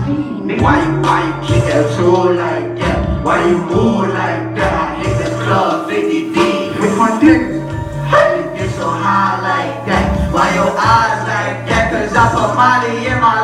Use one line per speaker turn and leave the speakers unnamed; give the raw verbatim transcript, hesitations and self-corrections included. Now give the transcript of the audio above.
Why you, why you keep that tool like that? Why you move like that? I hit the club fifty deep with my niggas. How you get so high like that? Why your eyes like that? Cause I put money in my